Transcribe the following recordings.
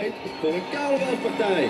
tijd voor een carnavalspartij.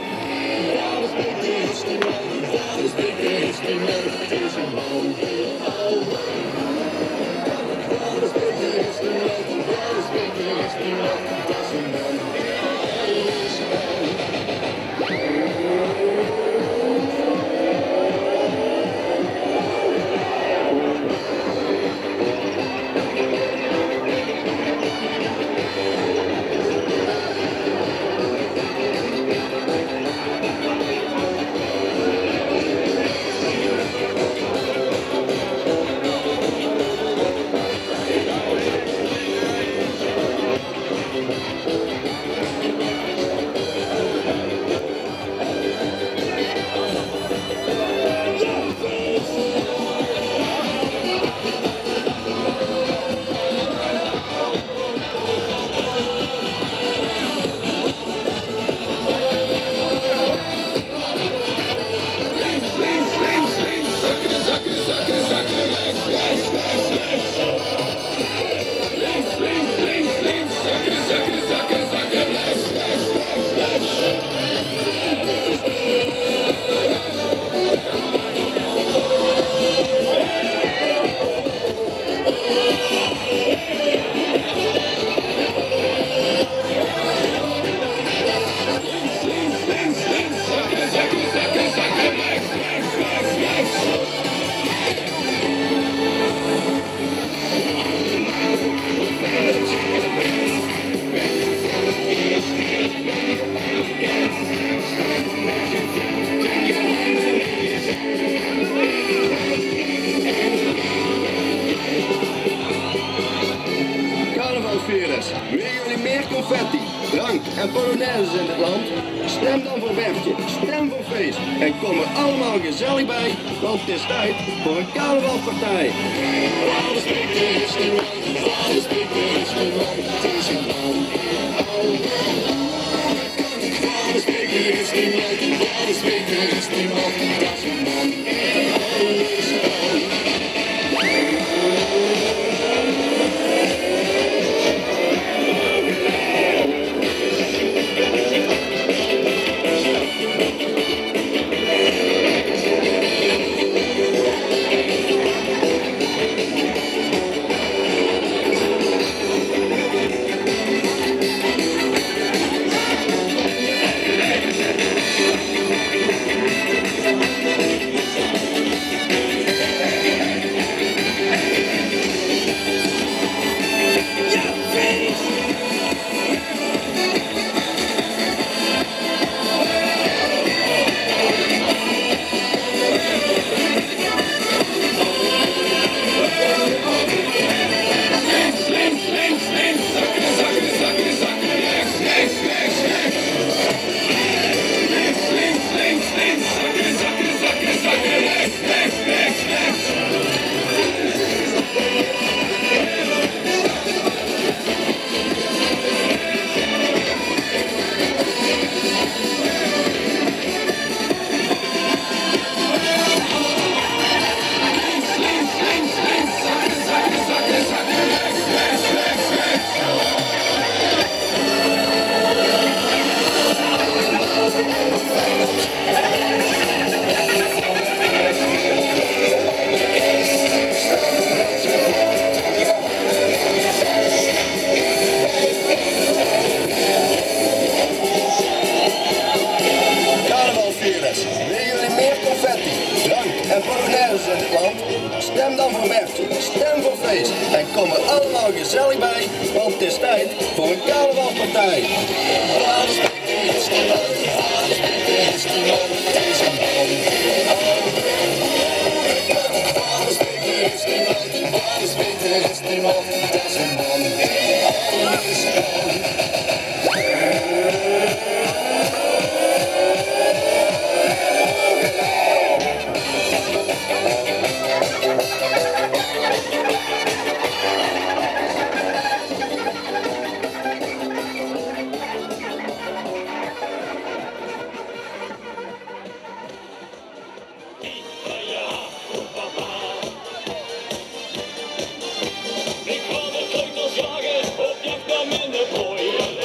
Carnavalsvirus, willen jullie meer confetti, drank en polonaises in het land? Stem dan voor Bertje, stem voor feest en kom er allemaal gezellig bij, want het is tijd voor een carnavalspartij. En polonaises in het land, stem dan voor Bertje, stem voor feest en kom er allemaal gezellig bij, want het is tijd voor een carnavalspartij. Ik ga de sleutels jagen op jacht naar mijn prooi.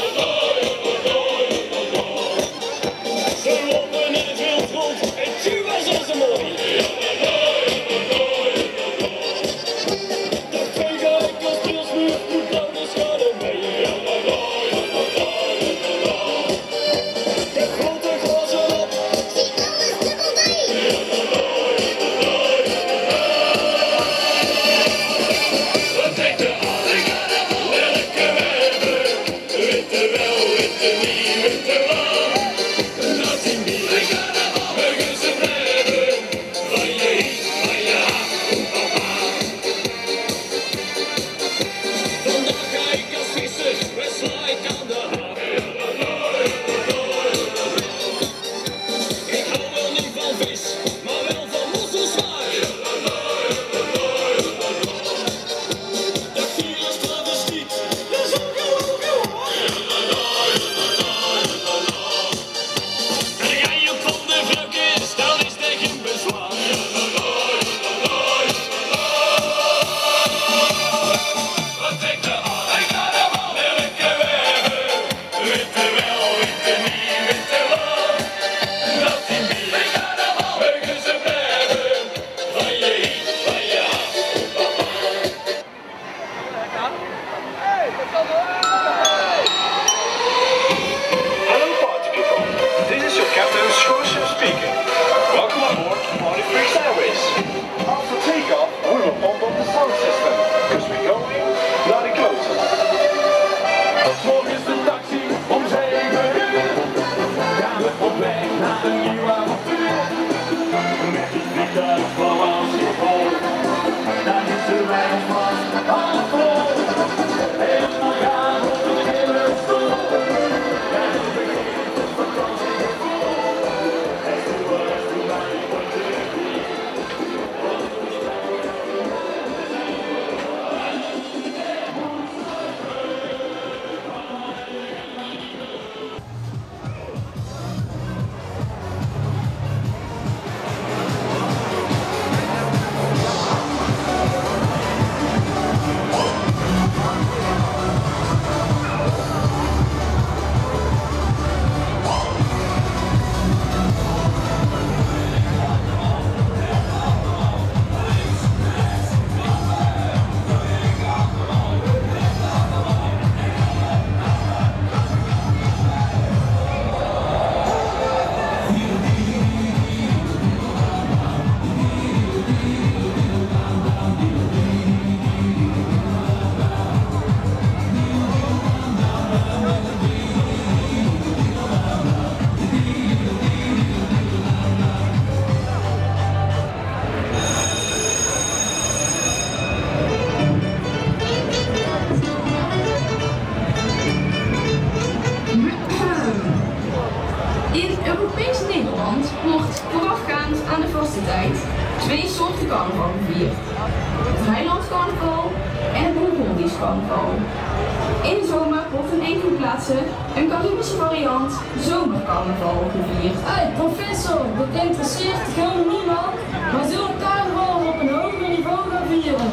Europees Nederland wordt voorafgaand aan de vastentijd 2 soorten carnaval gevierd. Het Heilands carnaval en het Bourgondisch carnaval. In de zomer wordt in enkele plaatsen een Caribische variant zomercarnaval gevierd. Hey professor, dit interesseert helemaal niemand, maar zullen carnaval op een hoger niveau gaan vieren?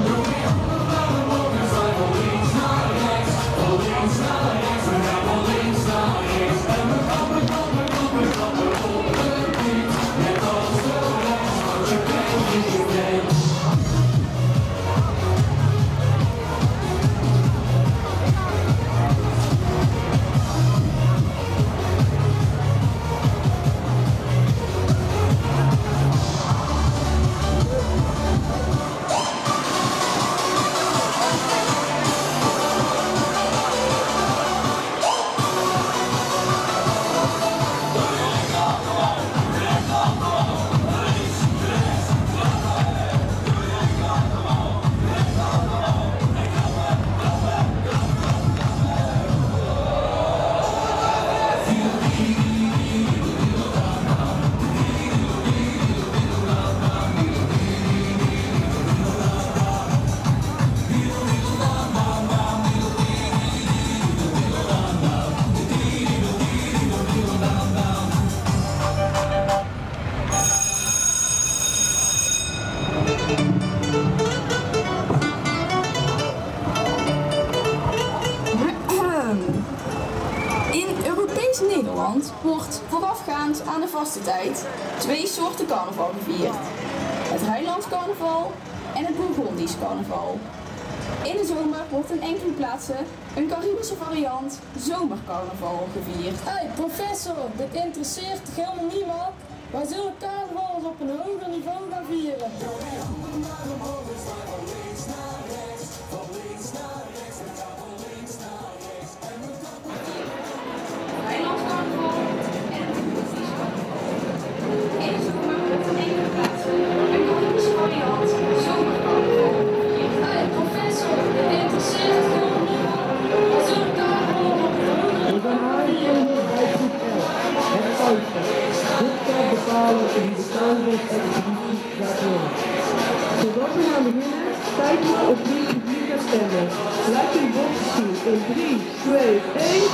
Nederland wordt voorafgaand aan de vastentijd 2 soorten carnaval gevierd. Het Heilands carnaval en het Bourgondisch carnaval. In de zomer wordt in enkele plaatsen een Caribische variant zomercarnaval gevierd. Hey professor, dit interesseert helemaal niemand. Wij zullen carnaval op een hoger niveau gaan vieren. Zodat we gaan beginnen, kijken we of wie het publiek gaat stemmen. Laat jullie bordjes zien in 3, 2, 1.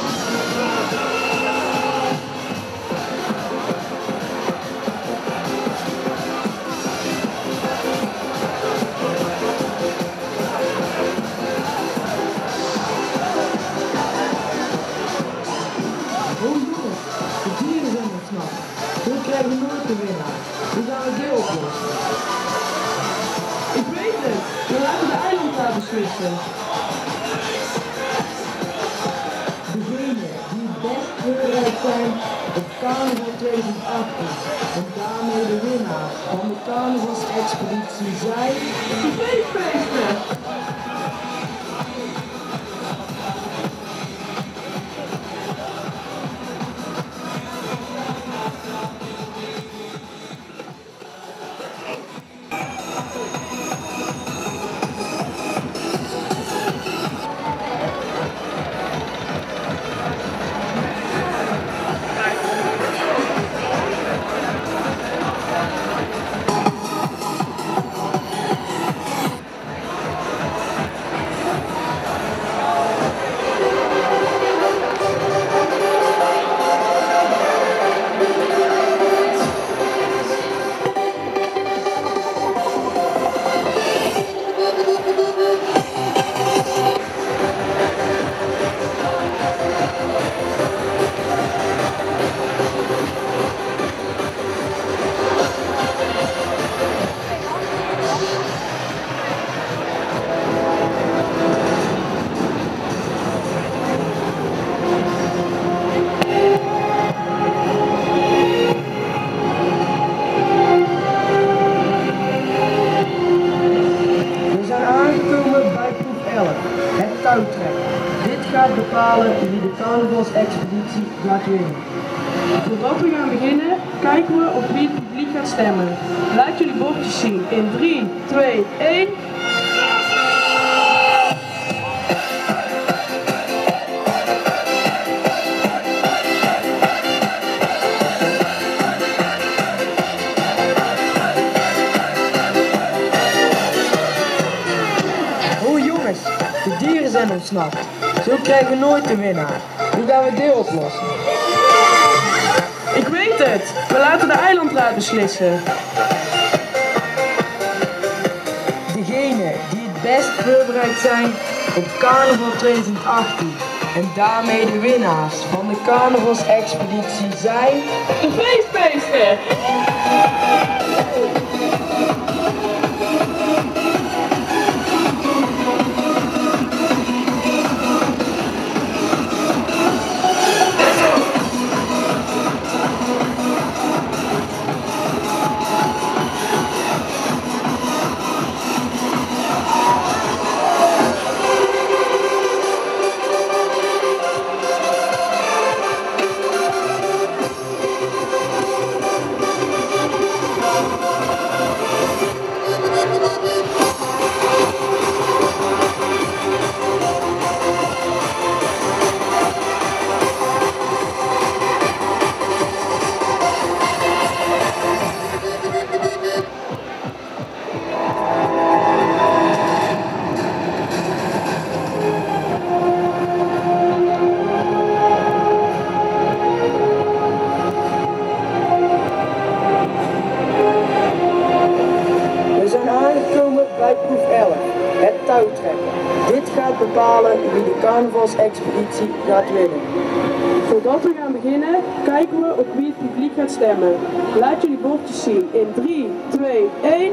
De dieren zijn ontsnapt. Hoe krijgen we nooit de winnaar? Hoe gaan we dit oplossen? Ik weet het! We laten de eilandtaal beslissen. Degenen die het best voorbereid zijn op carnaval 2018 en daarmee de winnaar van de carnavalsexpeditie zijn de feestfeesten! Het touwtrekken. Dit gaat bepalen wie de carnavalsexpeditie gaat winnen. Voordat we gaan beginnen, kijken we of wie het publiek gaat stemmen. Laat jullie bordjes zien in 3, 2, 1. zijn ontsnapt. Zo krijgen we nooit de winnaar. Hoe gaan we dit oplossen? Ik weet het! We laten de eilandraad beslissen. Degenen die het best voorbereid zijn op carnaval 2018 en daarmee de winnaars van de carnavalsexpeditie zijn de feestmeester! Dit gaat bepalen wie de carnavalsexpeditie gaat winnen. Voordat we gaan beginnen, kijken we op wie het publiek gaat stemmen. Laat jullie bordjes zien in 3, 2, 1...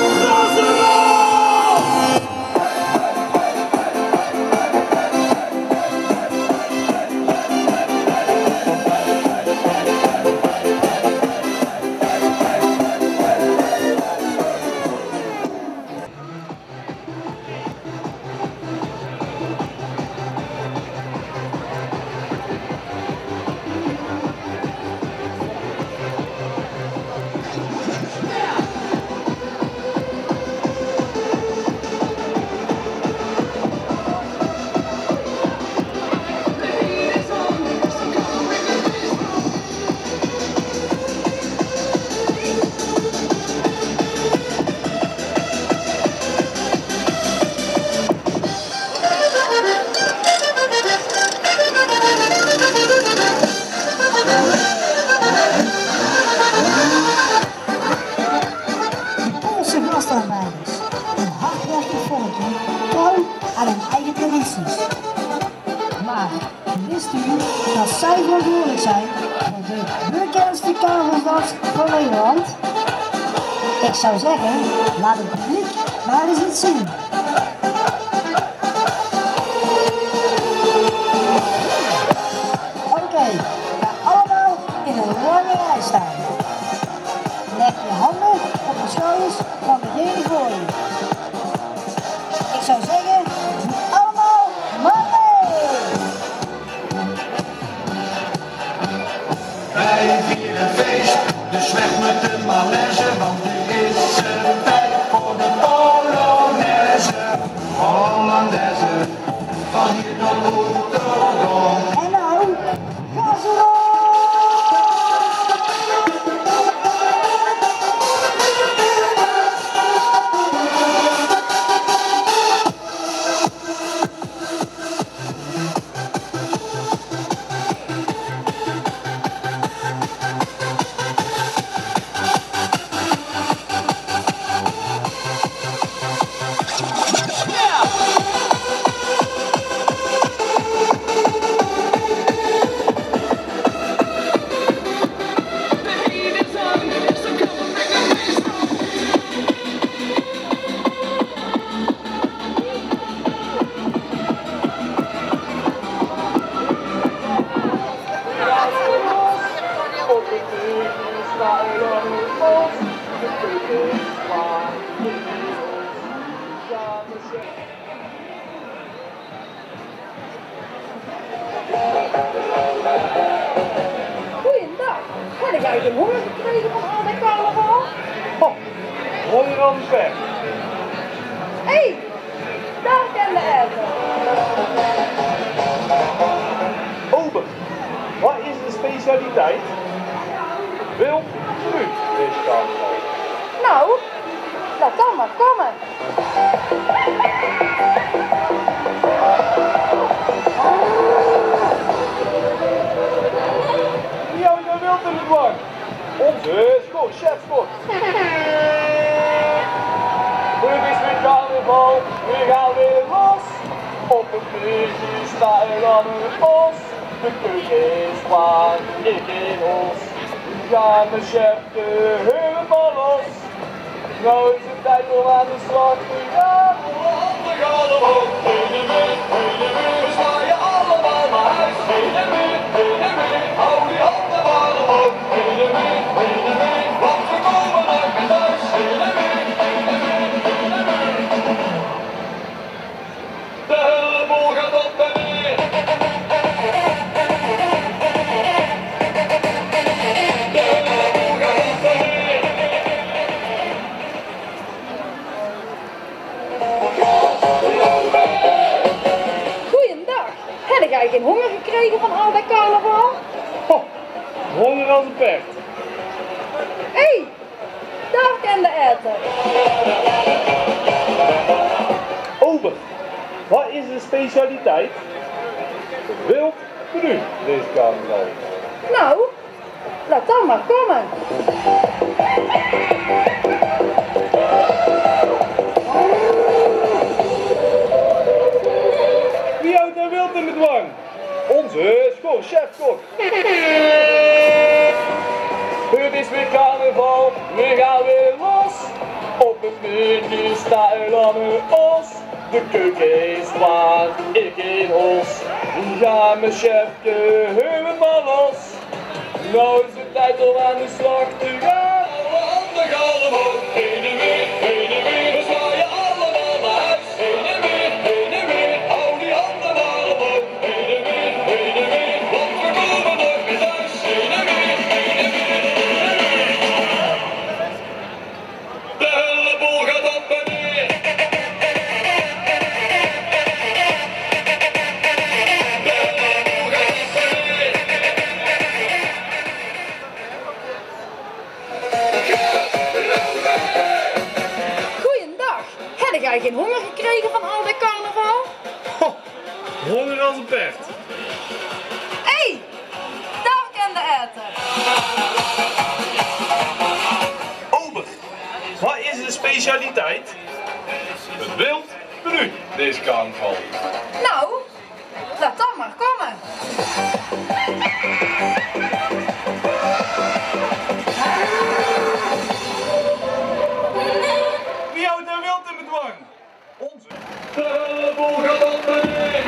aan hun eigen tradities. Maar wist u dat zij verantwoordelijk zijn voor de bekendste carnavalsdans van Nederland? Ik zou zeggen, laat het publiek maar eens iets zien. Oké, ga allemaal in een lange rij staan. Leg je handen op de schouders van degene voor je. Ik zou zeggen, doe allemaal maar mee! Wij vieren feest, dus weg met de malaise, want nu is het tijd voor de Polonaise. Hollandaise, van hier tot Rotterdam. En nou, ga zo door! Goeiedag, heb jij de honger gekregen van al dat carnaval? Honger aan de weg. Hé, daar ken de Elke. Ober, wat is de specialiteit? Wild fruit is carnaval. Nou, dat kan maar komen. wild in de dwang. Onze chef Scott. Het is weer carnaval, we gaan weer los. Op het bridge staat er dan een os. De keuken is klaar, ik in ons. Ga mijn chef de helemaal los. Nou is het tijd om aan de slag te gaan. We gaan omhoog, heen en weer, we slaan je allemaal naar huis. Heen en weer, hou die handen maar omhoog. Heen en weer, want we komen uit met huis. Heen en weer, de hele boel gaat op en neer. De hele boel gaat op en neer. Goeiedag. Heb jij geen honger gekregen van al dat carnaval? Ho, honger als een perd. Hé, daar kan de eten. Ober, wat is de specialiteit? Het wild menu deze carnaval. Nou, laat dan maar komen. Wie houdt er wild in de dwang? Onze chef-kok. Het is weer carnaval, we gaan weer los. Op het menu staat er dan een os. De keuken is klaar, ik in ons. Ja, mijn chefje, helemaal los. Nou is het tijd om aan de slag te gaan. Alle handen gaan omhoog, heen en weer, we slaan je allemaal naar huis. Heen en weer, hou die handen maar omhoog. Heen en weer, want we komen nooit meer thuis. Heen en weer, de hele boel gaat op en neer. De hele boel gaat op en neer. Goeiedag. Heb jij geen honger gekregen van al dat carnaval? Ho, honger als een perd. Hé, daar kan de eten. Ober, wat is de specialiteit? Het wild menu deze carnaval. Nou, laat dan maar komen. Wie houdt er wild in bedwang? Onze. De hele boel gaat op en neer.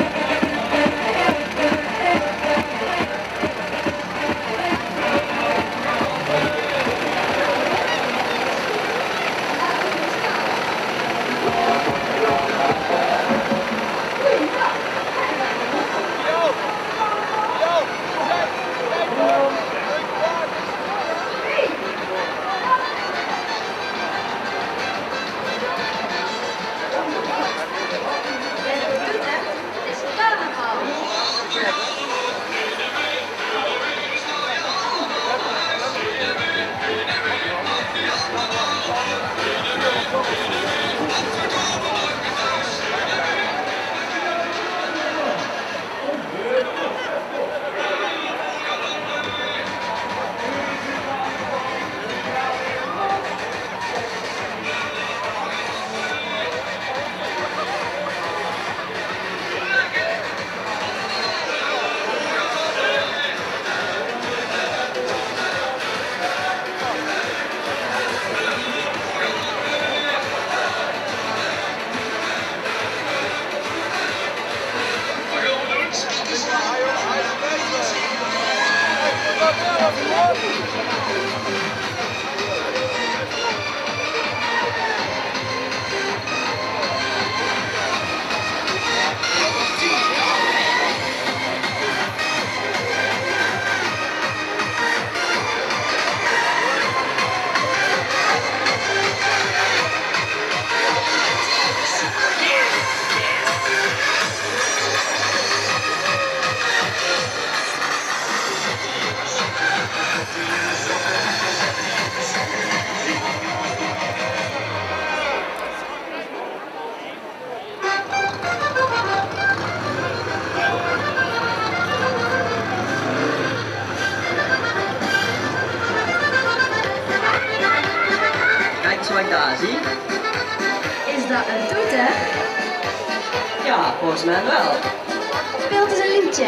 wat ik daar zie. Is dat een toeter? Ja, volgens mij wel. Speelt eens een liedje.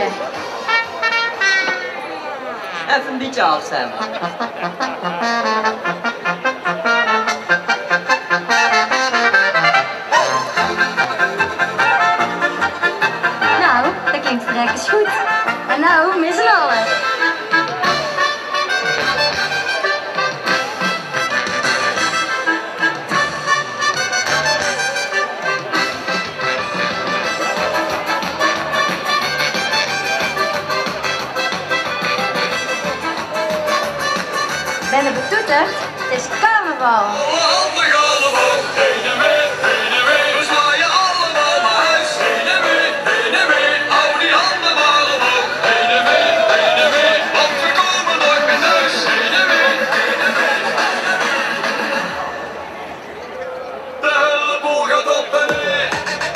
Even een beetje afstemmen. Nou, dat klinkt verrekkers goed. En nou, met z'n allen. Ben er betoeterd? Het is carnaval. Handen gaan omhoog, heen en weer, heen en weer. We zwaaien allemaal naar huis, heen en weer, heen en weer. Hou die handen maar omhoog, heen en weer, want we komen nooit meer thuis, heen en weer, heen en weer. De hele boel gaat op en neer.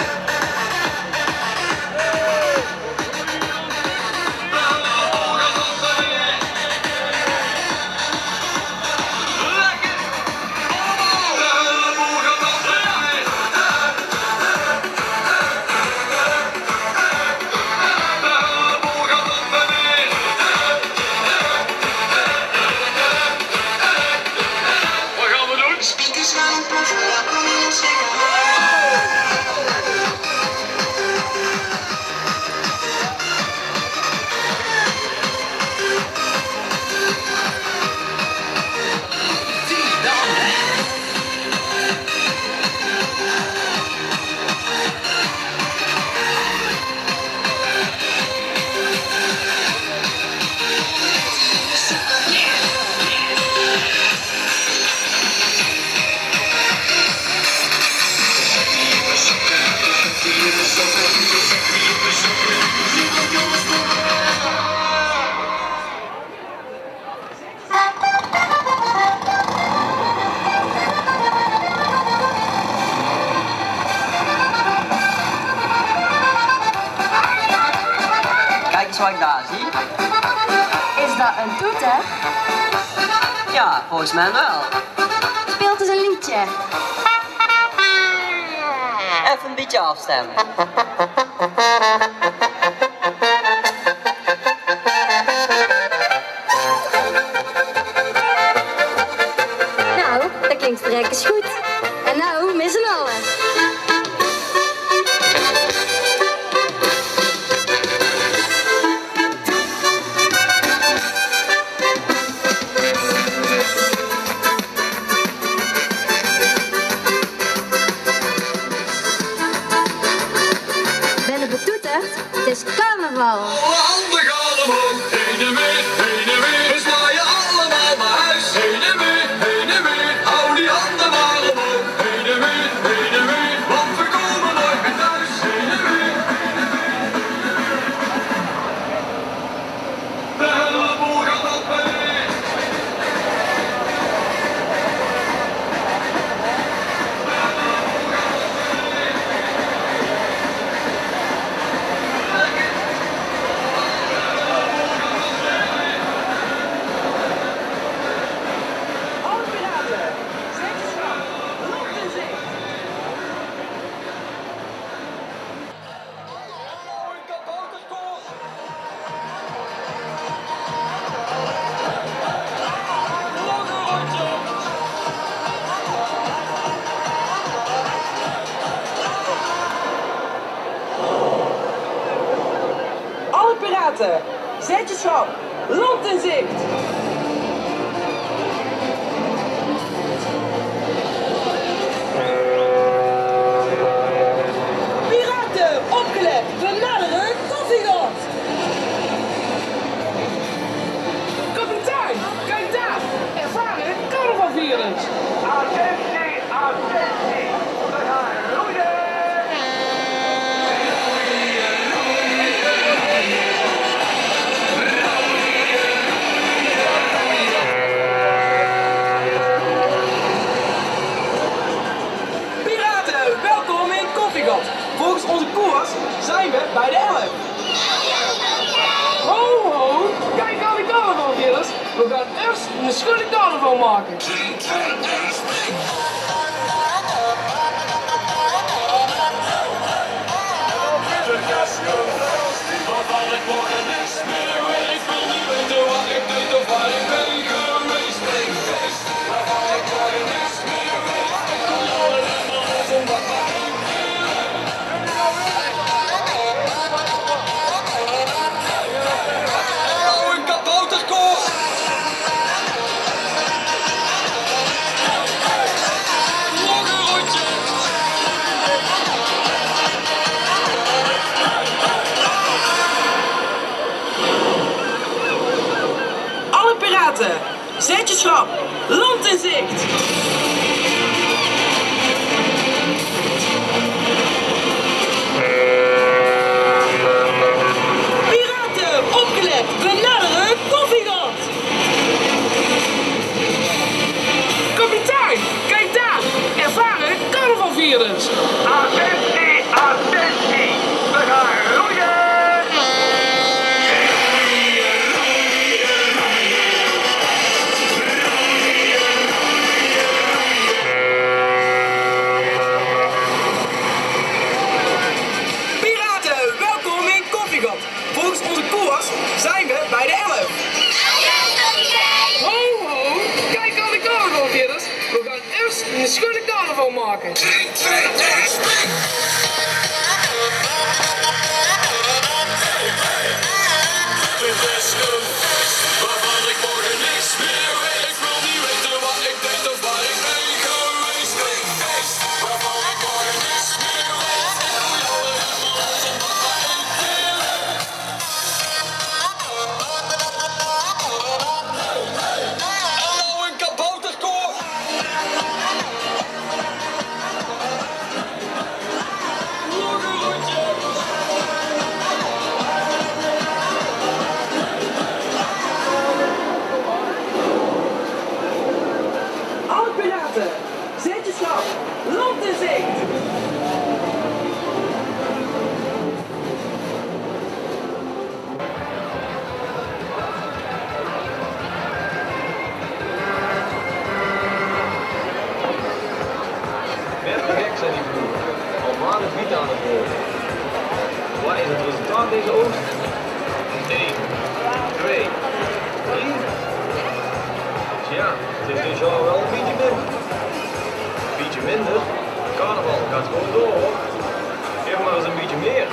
Kijk eens wat ik daar zie. Is dat een toeter? Ja, volgens mij wel. Speelt eens een liedje. Even een beetje afstemmen. Nou, dat klinkt verrekkers goed. En nou, met z'n allen. Ben er betoeterd? Het is carnaval. Alle handen gaan omhoog, heen en weer, heen en weer. We zwaaien allemaal naar huis, heen en weer, heen en weer. Hou die handen maar omhoog, heen en weer, want we komen nooit meer thuis, heen en weer. De hele boel gaat op en neer. Alle piraten, zet je schap, land in zicht. Piraten, opgelet, we naderen Koffiegat. Kapitein, kijk daar, ervaren carnavalvierders. Attentie, attentie, we gaan roeien. Volgens onze koers zijn we bij de 11. Ho ho, kijk al die carnavalvierders. We gaan gaan eerst een schone carnaval maken. Zet je schrap, land in zicht! Piraten, opgelet, we naderen Koffiegat! Kapitein, kijk daar, ervaren carnavalvierders. Attentie, attentie, we gaan roeien! Volgens onze koers zijn we bij de 11. Ho, ho, kijk al die carnavalvierders. We gaan eerst een schone carnaval maken. 3, 2, 1, spring! Dit is een feest waarvan ik morgen niks meer weet. Ik wil niet weten wat ik deed of waar ik ben geweest. Een feest waarvan ik morgen niks meer weet. Ik wil jou helemaal los omdat wij een keer hallo, een kabouterkoor! Alle piraten, zet je schrap, land in zicht! Gek zijn die vroeg. Al maanden bieten aan het woord. Wat is het resultaat deze oogst? 1, 2, 3. Tja, het is dus al wel een beetje minder. Een beetje minder? Carnaval gaat gewoon door hoor. Geef maar eens een beetje meer.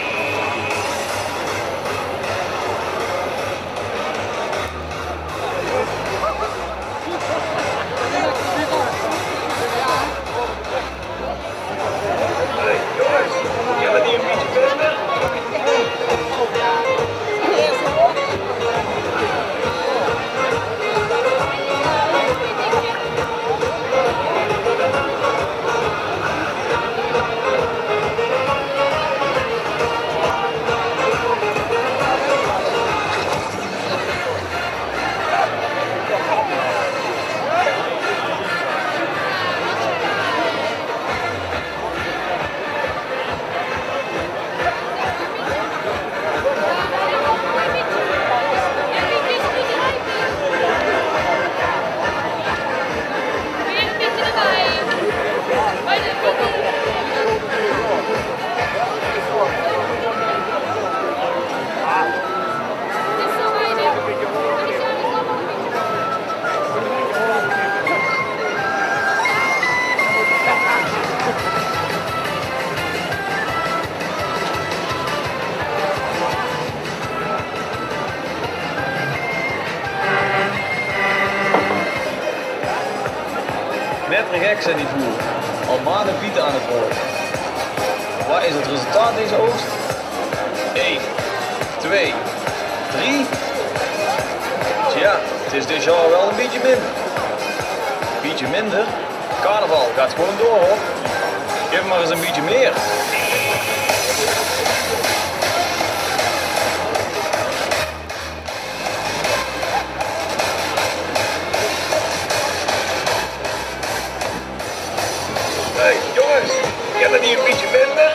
Hey jongens, jij bent hier een beetje minder. Gek zijn die voer. Al maanden bieten aan het woord. Wat is het resultaat deze oogst? 1, 2, 3. Tja, het is dit jaar wel een beetje minder. Een beetje minder? Carnaval gaat gewoon door hoor. Geef maar eens een beetje meer. Hey jongens, jij bent hier een beetje minder.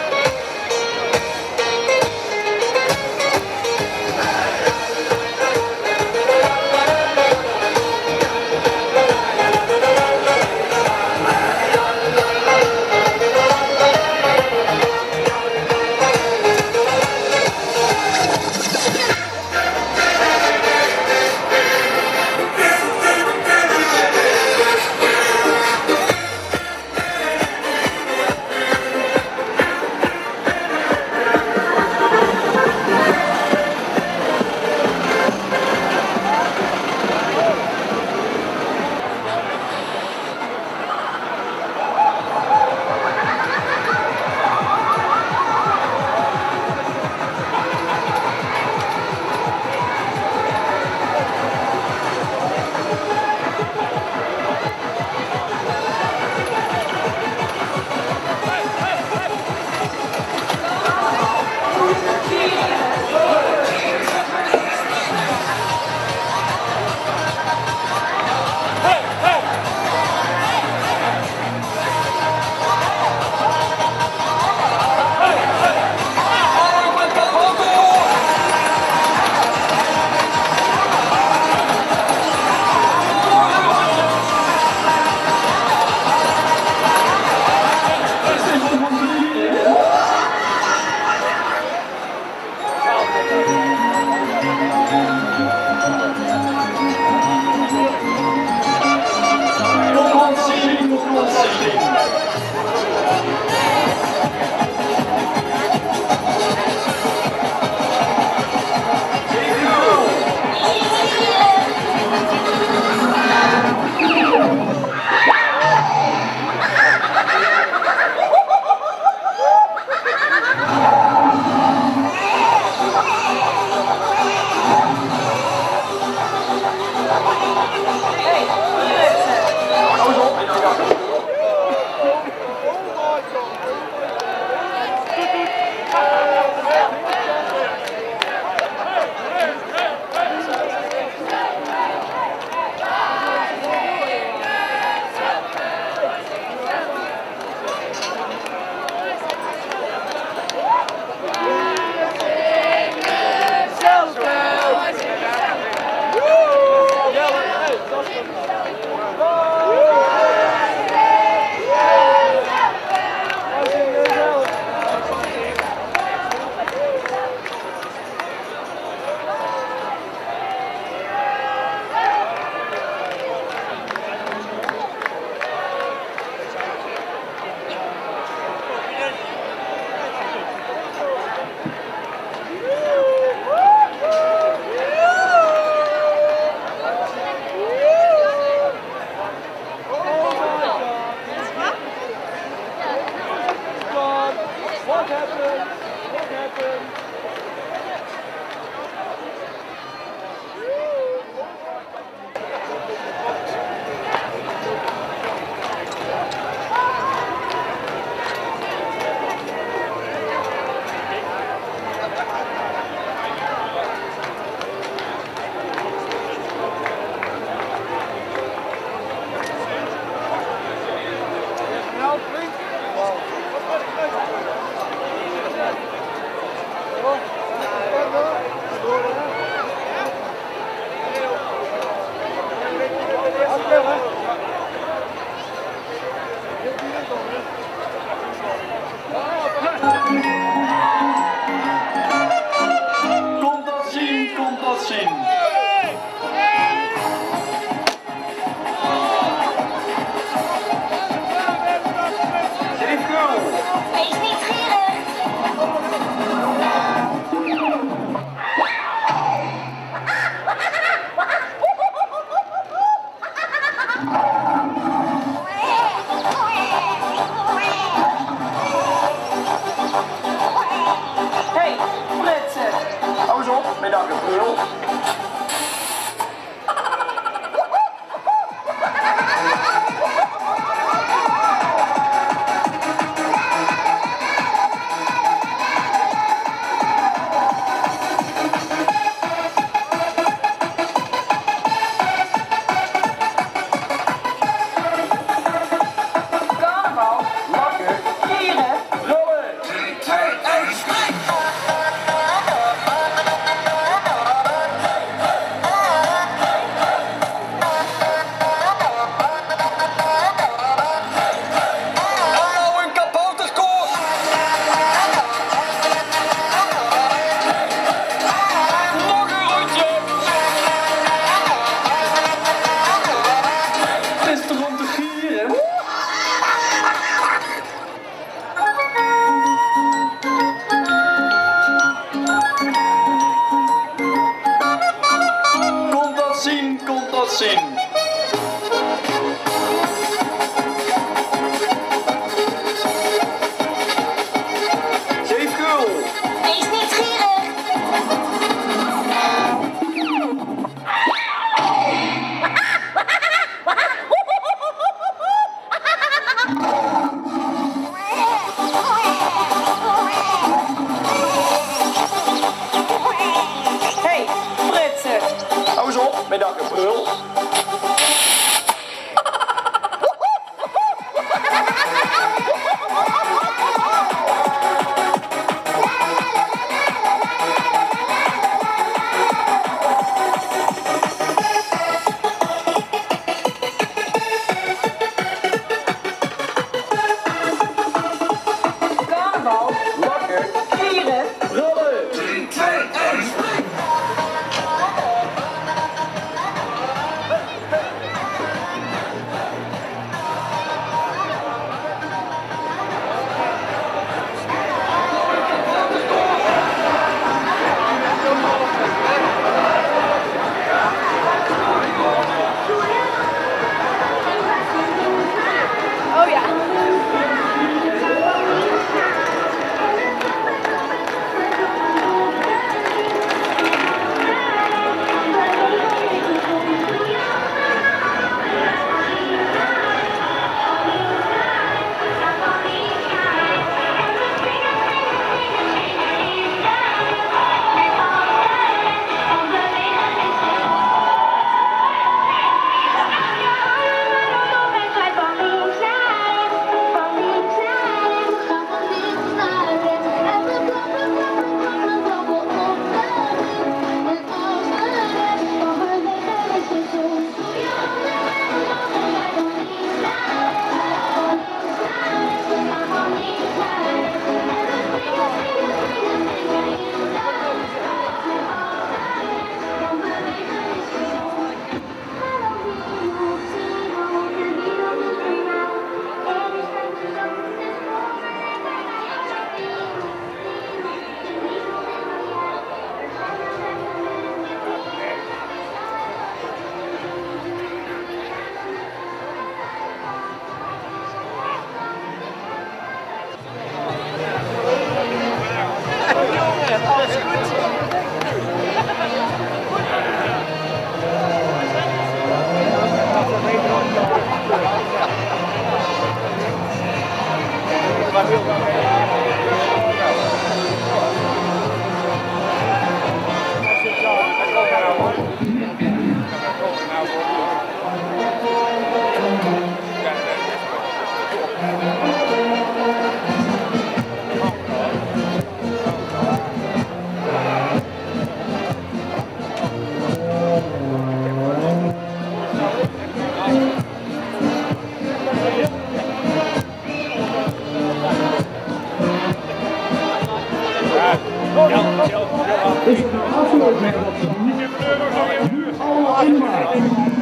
afgelopen met wat te doen. Nu allemaal in de maat.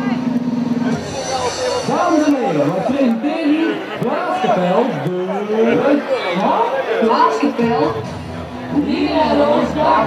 Dames en heren, wij presenteren u Blaaskapel, de... Blaaskapel, hier en ons dak,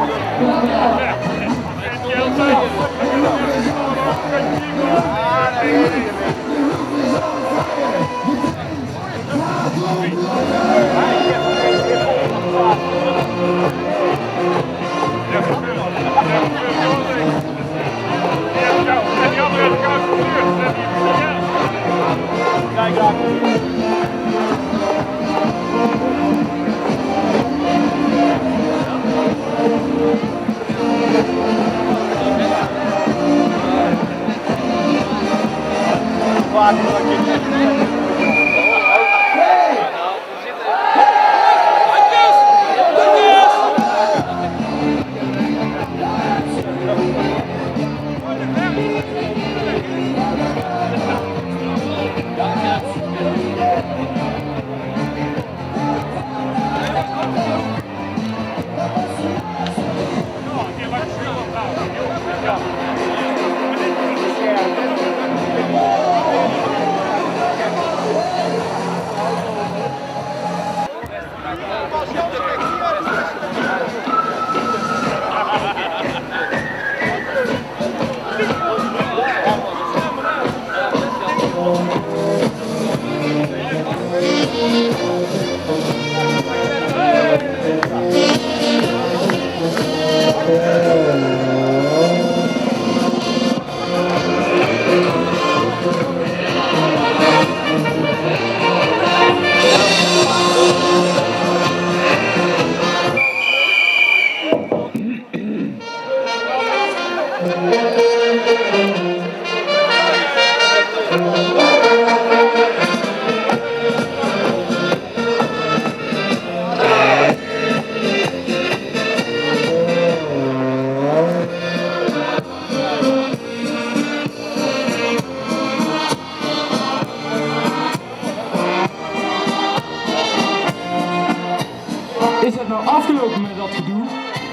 Is het nou afgelopen met dat gedoe?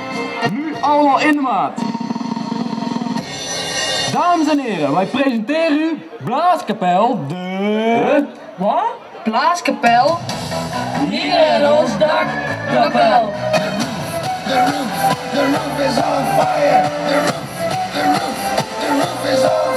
Nu allemaal in de maat. Dames en heren, wij presenteren u Blaaskapel, de... Wat? Blaaskapel? Hier in ons dak, kapel. The roof is on fire. The roof is on